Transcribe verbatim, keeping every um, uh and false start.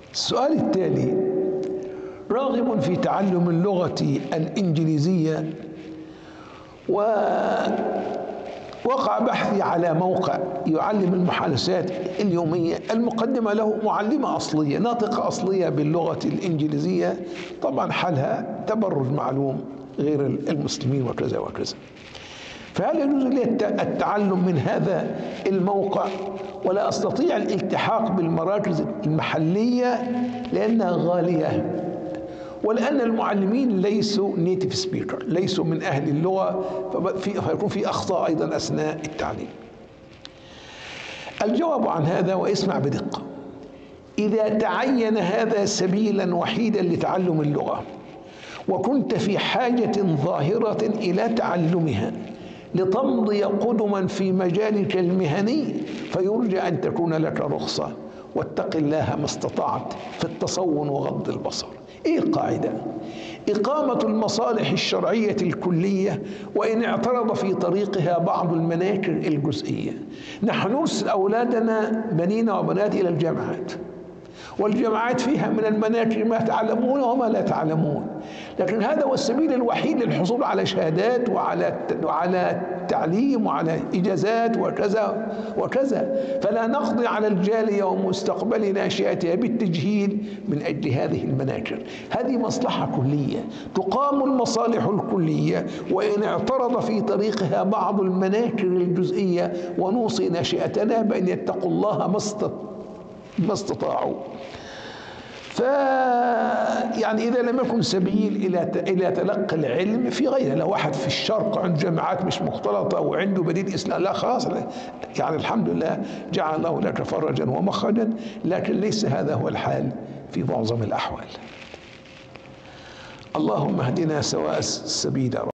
السؤال التالي: راغب في تعلم اللغة الإنجليزية، ووقع بحثي على موقع يعلم المحادثات اليومية. المقدمة له معلمة أصلية ناطقة أصلية باللغة الإنجليزية، طبعا حالها تبرج معلوم غير المسلمين وكذا وكذا. فهل يجوز لي التعلم من هذا الموقع ولا أستطيع الالتحاق بالمراكز المحلية لأنها غالية، ولأن المعلمين ليسوا نيتيف سبيكر، ليسوا من أهل اللغة، فيكون في أخطاء أيضا أثناء التعليم؟ الجواب عن هذا، واسمع بدقة: إذا تعين هذا سبيلا وحيدا لتعلم اللغة وكنت في حاجة ظاهرة إلى تعلمها لتمضي قدما في مجالك المهني، فيرجى أن تكون لك رخصة، واتق الله ما استطعت في التصون وغض البصر. إيه القاعدة؟ إقامة المصالح الشرعية الكلية وإن اعترض في طريقها بعض المناكر الجزئية. نحن نرسل أولادنا بنينا وبنات إلى الجامعات، والجامعات فيها من المناكر ما تعلمون وما لا تعلمون، لكن هذا هو السبيل الوحيد للحصول على شهادات وعلى وعلى تعليم وعلى إجازات وكذا وكذا. فلا نقضي على الجالية ومستقبل ناشئتها بالتجهيل من أجل هذه المناكر. هذه مصلحة كلية، تقام المصالح الكلية وإن اعترض في طريقها بعض المناكر الجزئية، ونوصي ناشئتنا بأن يتقوا الله ما استطاعوا. ف يعني إذا لم يكن سبيل إلى إلى تلقي العلم في غيره، لو واحد في الشرق عنده جامعات مش مختلطة وعنده بديل إسلام، لا خلاص، يعني الحمد لله جعل الله لك فرجا ومخرجا، لكن ليس هذا هو الحال في معظم الأحوال. اللهم اهدنا سواء السبيل.